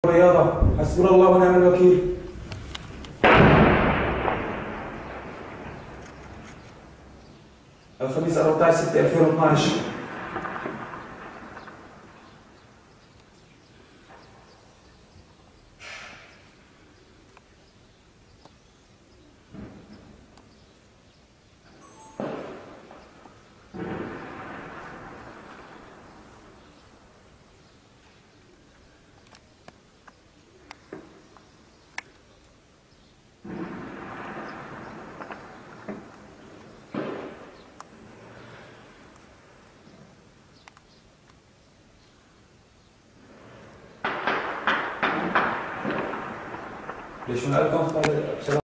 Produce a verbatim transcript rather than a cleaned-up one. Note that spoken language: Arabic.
رياضة، حسبنا الله ونعم الوكيل. الخميس أربعة عشر ستة ألفين واثناشر. ليش من ألكم